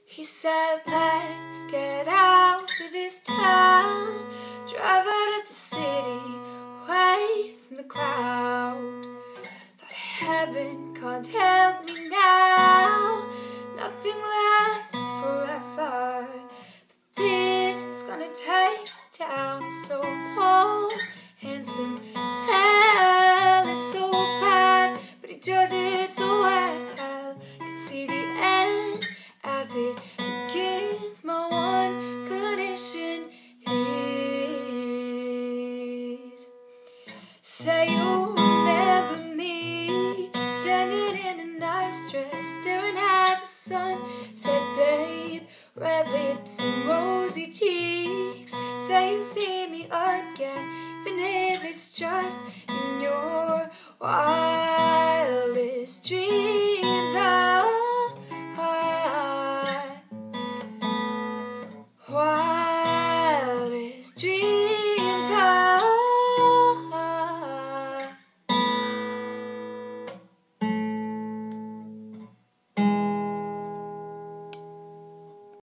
He said, let's get out of this town, drive out of the city, away from the crowd. Thought heaven can't help me now, nothing lasts forever, but this is gonna take me down. He's so tall, handsome, tell it's so bad, but he does it so well. Can see the end as it begins. My one condition is, say you remember me, standing in a nice dress, staring at the sun. Said, babe, red lips